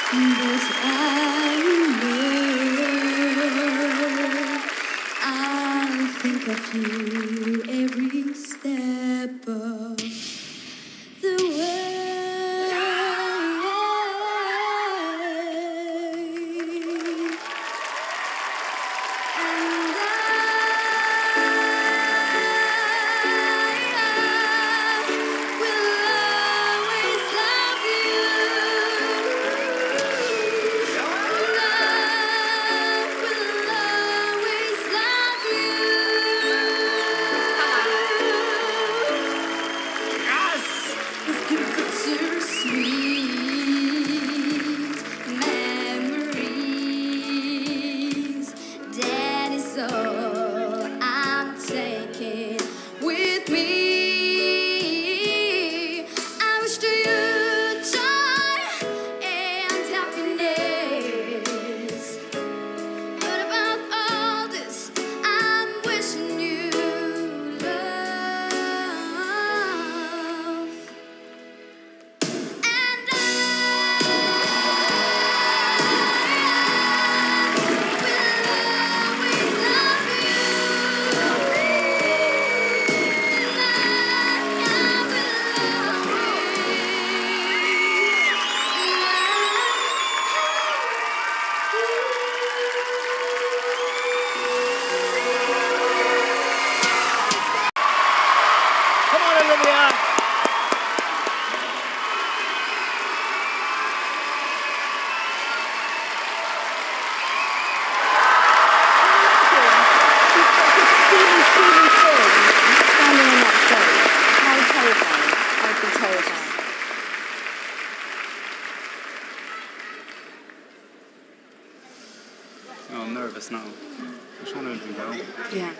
but I'll think of you every step of the way. Oh, I'm nervous now. I just want to do well. Yeah.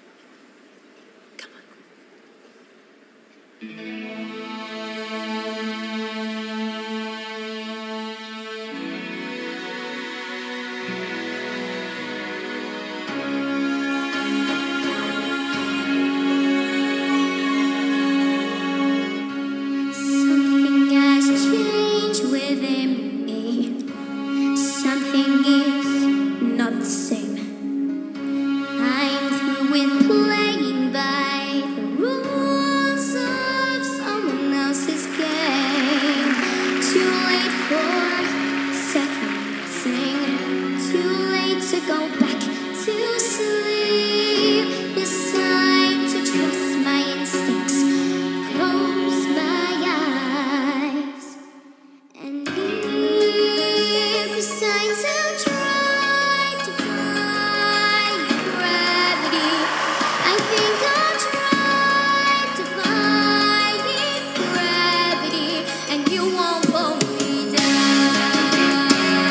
Something has changed within me. Something is not the same. I'm through with playing by the rules of someone else's game. Too late for second guessing. Too late to go back to sleep. It's time to trust my instincts. Close my eyes and leave the signs of try to find gravity. I think I'll try to find gravity, and you won't pull me down.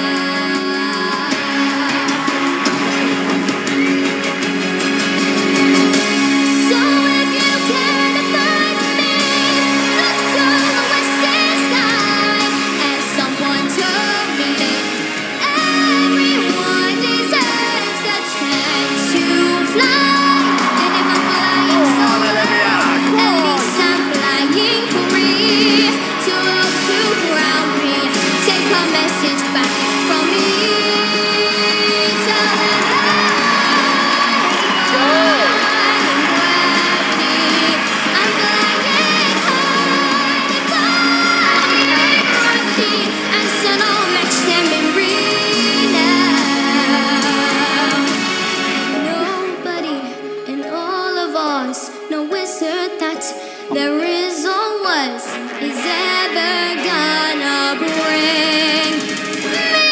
So if you care to find me, look to the western sky. As someone told me that everyone deserves the chance to fly. And if I'm flying solo, at least I'm flying free. To love to ground me, take a message back from me. Tell them I'm flying high, defying gravity, and so no match them in real now. Nobody in all of us knows that there is or was is ever gonna bring me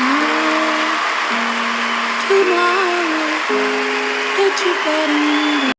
tomorrow, get your body